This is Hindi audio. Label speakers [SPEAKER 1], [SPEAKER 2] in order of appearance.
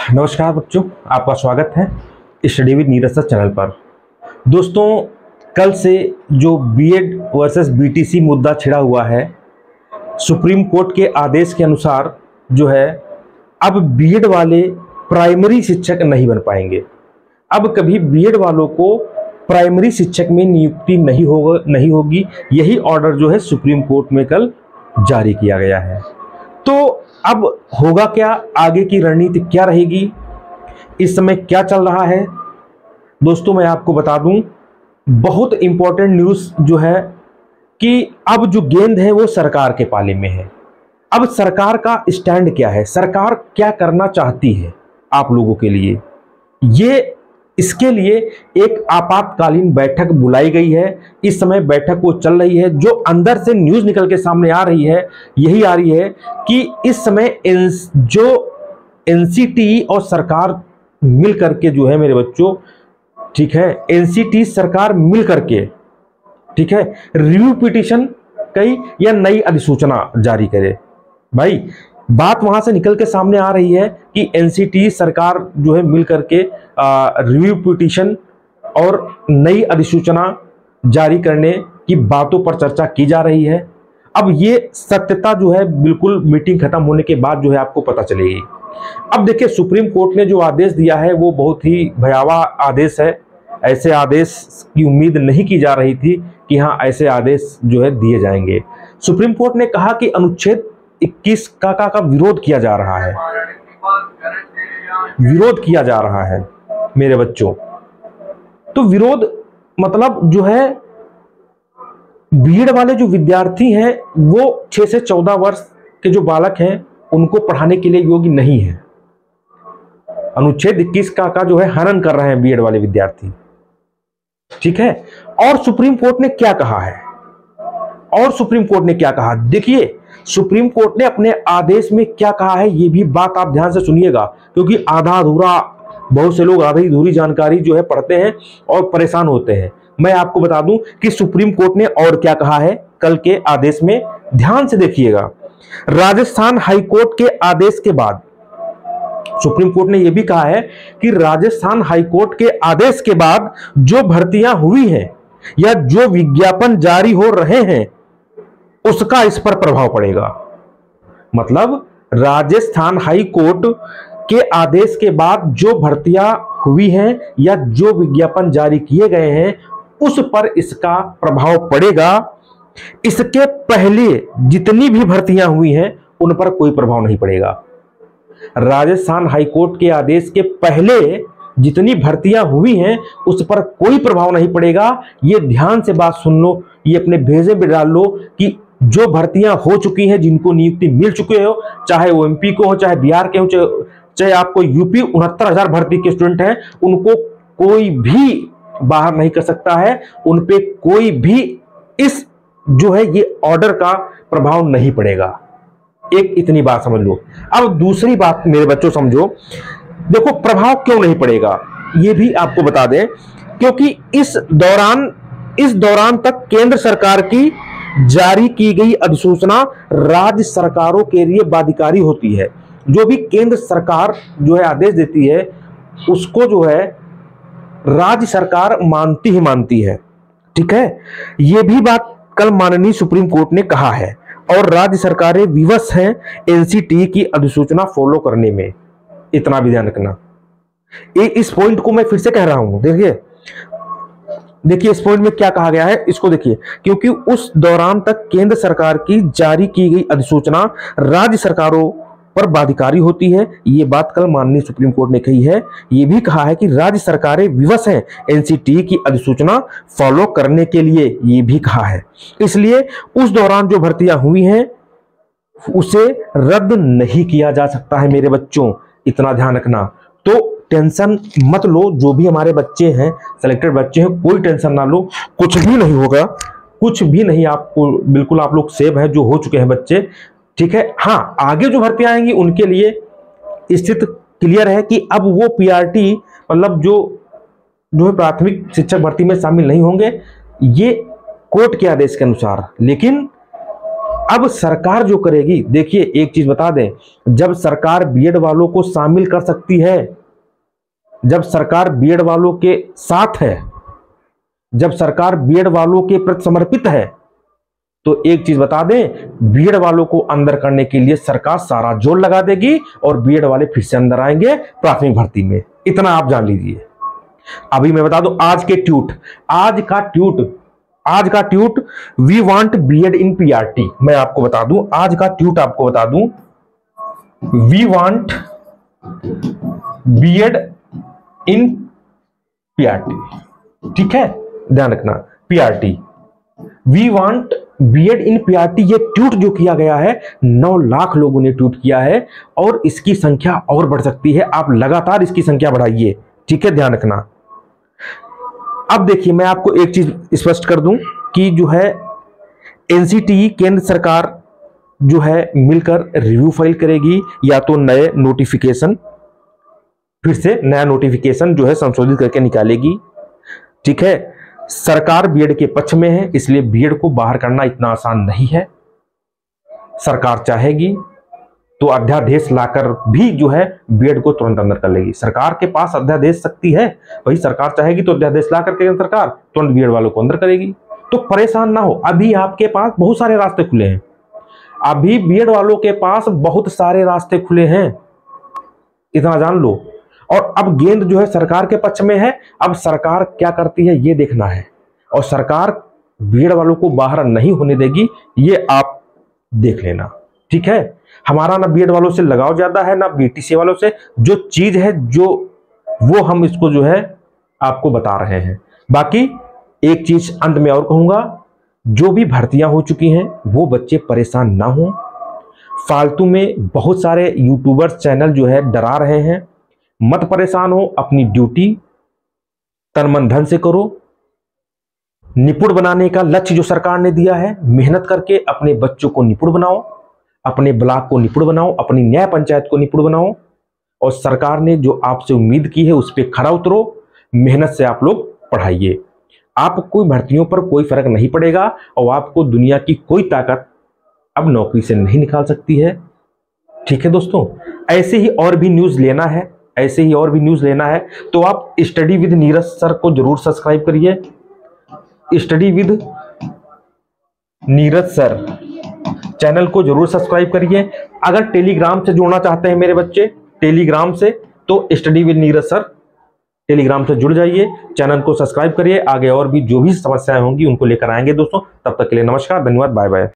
[SPEAKER 1] नमस्कार बच्चों, आपका स्वागत है study with Neeraj sir channel पर। दोस्तों, कल से जो बीएड वर्सेस बीटीसी मुद्दा छिड़ा हुआ है, सुप्रीम कोर्ट के आदेश के अनुसार जो है अब बीएड वाले प्राइमरी शिक्षक नहीं बन पाएंगे। अब कभी बीएड वालों को प्राइमरी शिक्षक में नियुक्ति नहीं होगी। यही ऑर्डर जो है सुप्रीम कोर्ट में कल जारी किया गया है। तो अब होगा क्या, आगे की रणनीति क्या रहेगी, इस समय क्या चल रहा है दोस्तों, मैं आपको बता दूं। बहुत इंपॉर्टेंट न्यूज़ जो है कि अब जो गेंद है वो सरकार के पाले में है। अब सरकार का स्टैंड क्या है, सरकार क्या करना चाहती है आप लोगों के लिए, ये इसके लिए एक आपातकालीन बैठक बुलाई गई है। इस समय बैठक वो चल रही है। जो अंदर से न्यूज़ निकल के सामने आ रही है, यही आ रही है कि इस समय जो एनसीटी और सरकार मिल करके जो है मेरे बच्चों, ठीक है, एनसीटी सरकार मिल करके, ठीक है, रिव्यू पिटीशन कई या नई अधिसूचना जारी करे। भाई, बात वहां से निकल के सामने आ रही है कि एनसीटी सरकार जो है मिल करके रिव्यू पिटीशन और नई अधिसूचना जारी करने की बातों पर चर्चा की जा रही है। अब ये सत्यता जो है बिल्कुल मीटिंग खत्म होने के बाद जो है आपको पता चलेगी। अब देखिए, सुप्रीम कोर्ट ने जो आदेश दिया है वो बहुत ही भयावह आदेश है। ऐसे आदेश की उम्मीद नहीं की जा रही थी कि हाँ, ऐसे आदेश जो है दिए जाएंगे। सुप्रीम कोर्ट ने कहा कि अनुच्छेद 21 का विरोध किया जा रहा है, विरोध किया जा रहा है मेरे बच्चों। तो विरोध मतलब जो है बीएड वाले जो विद्यार्थी हैं वो 6 से 14 वर्ष के जो बालक हैं उनको पढ़ाने के लिए योग्य नहीं है। अनुच्छेद 21 का जो है हनन कर रहे हैं बीएड वाले विद्यार्थी, ठीक है। और सुप्रीम कोर्ट ने क्या कहा है, देखिए सुप्रीम कोर्ट ने अपने आदेश में क्या कहा है, ये भी बात आप ध्यान से सुनिएगा, क्योंकि आधा अधूरा, बहुत से लोग आधी अधूरी जानकारी जो है पढ़ते हैं और परेशान होते हैं। मैं आपको बता दूं कि सुप्रीम कोर्ट ने और क्या कहा है कल के आदेश में, ध्यान से देखिएगा। राजस्थान हाईकोर्ट के आदेश के बाद सुप्रीम कोर्ट ने यह भी कहा है कि राजस्थान हाईकोर्ट के आदेश के बाद जो भर्तियां हुई हैं या जो विज्ञापन जारी हो रहे हैं उसका इस पर प्रभाव पड़ेगा। मतलब राजस्थान हाई कोर्ट के आदेश के बाद जो भर्तियां हुई हैं या जो विज्ञापन जारी किए गए हैं उस पर इसका प्रभाव पड़ेगा। इसके पहले जितनी भी भर्तियां हुई हैं उन पर कोई प्रभाव नहीं पड़ेगा। राजस्थान हाई कोर्ट के आदेश के पहले जितनी भर्तियां हुई हैं उस पर कोई प्रभाव नहीं पड़ेगा। ये ध्यान से बात सुन लो, ये अपने भेजे में डाल लो कि जो भर्तियां हो चुकी हैं, जिनको नियुक्ति मिल चुके हो, चाहे वो एमपी को हो, चाहे बिहार के हो, चाहे आपको यूपी 69,000 भर्ती के स्टूडेंट हैं, उनको कोई भी बाहर नहीं कर सकता है। उन पे कोई भी इस जो है ये ऑर्डर का प्रभाव नहीं पड़ेगा। एक इतनी बात समझ लो। अब दूसरी बात मेरे बच्चों समझो, देखो प्रभाव क्यों नहीं पड़ेगा ये भी आपको बता दें, क्योंकि इस दौरान तक केंद्र सरकार की जारी की गई अधिसूचना राज्य सरकारों के लिए बाध्यकारी होती है। जो भी केंद्र सरकार जो है आदेश देती है उसको जो है राज्य सरकार मानती ही मानती है, ठीक है। यह भी बात कल माननीय सुप्रीम कोर्ट ने कहा है और राज्य सरकारें विवश हैं एनसीटी की अधिसूचना फॉलो करने में। इतना भी ध्यान रखना। इस पॉइंट को मैं फिर से कह रहा हूं, देखिए इस पॉइंट में क्या कहा गया है इसको देखिए, क्योंकि उस दौरान तक केंद्र सरकार की जारी की गई अधिसूचना राज्य सरकारों पर बाध्यकारी होती है। ये बात कल माननीय सुप्रीम कोर्ट ने कही है। ये भी कहा है कि राज्य सरकारें विवश हैं एनसीटी की अधिसूचना फॉलो करने के लिए, ये भी कहा है। इसलिए उस दौरान जो भर्तियां हुई हैं उसे रद्द नहीं किया जा सकता है मेरे बच्चों, इतना ध्यान रखना। तो टेंशन मत लो, जो भी हमारे बच्चे हैं, सिलेक्टेड बच्चे हैं, कोई टेंशन ना लो, कुछ भी नहीं होगा, कुछ भी नहीं। आपको बिल्कुल आप लोग सेव हैं जो हो चुके हैं बच्चे, ठीक है। हाँ, आगे जो भर्तियां आएंगी उनके लिए स्थिति क्लियर है कि अब वो पीआरटी मतलब जो है प्राथमिक शिक्षक भर्ती में शामिल नहीं होंगे, ये कोर्ट के आदेश के अनुसार। लेकिन अब सरकार जो करेगी, देखिए एक चीज बता दें, जब सरकार बीएड वालों को शामिल कर सकती है, जब सरकार बीएड वालों के साथ है, जब सरकार बीएड वालों के प्रति समर्पित है, तो एक चीज बता दें, बीएड वालों को अंदर करने के लिए सरकार सारा जोर लगा देगी और बीएड वाले फिर से अंदर आएंगे प्राथमिक भर्ती में। इतना आप जान लीजिए। अभी मैं बता दूं आज का tweet we want BEd in PRT. मैं आपको बता दूं आज का ट्यूट, आपको बता दूं we want BEd in PRT. ठीक है, ध्यान रखना, PRT, we want BEd in PRT. ये ट्वीट जो किया गया है 9 लाख लोगों ने ट्वीट किया है और इसकी संख्या और बढ़ सकती है। आप लगातार इसकी संख्या बढ़ाइए, ठीक है, ध्यान रखना। अब देखिए मैं आपको एक चीज स्पष्ट कर दूं कि जो है एनसीटीई केंद्र सरकार जो है मिलकर रिव्यू फाइल करेगी, या तो नए नोटिफिकेशन, फिर से नया नोटिफिकेशन जो है संशोधित करके निकालेगी। ठीक है, सरकार बीएड के पक्ष में है, इसलिए बीएड को बाहर करना इतना आसान नहीं है। सरकार चाहेगी तो अध्यादेश लाकर भी जो है बीएड को तुरंत अंदर कर लेगी। सरकार के पास अध्यादेश शक्ति है, वही सरकार चाहेगी तो अध्यादेश ला करके सरकार तुरंत बीएड वालों को अंदर करेगी। तो परेशान ना हो, अभी आपके पास बहुत सारे रास्ते खुले हैं, अभी बीएड वालों के पास बहुत सारे रास्ते खुले हैं, इतना जान लो। और अब गेंद जो है सरकार के पक्ष में है। अब सरकार क्या करती है ये देखना है, और सरकार बीएड वालों को बाहर नहीं होने देगी, ये आप देख लेना। ठीक है, हमारा ना बीएड वालों से लगाव ज्यादा है ना बीटीसी वालों से, जो चीज है जो वो हम इसको जो है आपको बता रहे हैं। बाकी एक चीज अंत में और कहूंगा, जो भी भर्तियां हो चुकी हैं वो बच्चे परेशान ना हो। फालतू में बहुत सारे यूट्यूबर्स चैनल जो है डरा रहे हैं, मत परेशान हो। अपनी ड्यूटी तन मन धन से करो। निपुण बनाने का लक्ष्य जो सरकार ने दिया है, मेहनत करके अपने बच्चों को निपुण बनाओ, अपने ब्लॉक को निपुण बनाओ, अपनी न्याय पंचायत को निपुण बनाओ, और सरकार ने जो आपसे उम्मीद की है उस पर खरा उतरो। मेहनत से आप लोग पढ़ाइए, आपको भर्तियों पर कोई फर्क नहीं पड़ेगा और आपको दुनिया की कोई ताकत अब नौकरी से नहीं निकाल सकती है। ठीक है दोस्तों, ऐसे ही और भी न्यूज लेना है, ऐसे ही और भी न्यूज लेना है तो आप स्टडी विद नीरज सर को जरूर सब्सक्राइब करिए। Study with Neeraj sir channel को जरूर सब्सक्राइब करिए। अगर टेलीग्राम से जुड़ना चाहते हैं मेरे बच्चे, टेलीग्राम से, तो study with Neeraj sir Telegram से जुड़ जाइए, चैनल को सब्सक्राइब करिए। आगे और भी जो भी समस्याएं होंगी उनको लेकर आएंगे दोस्तों। तब तक के लिए नमस्कार, धन्यवाद, बाय बाय।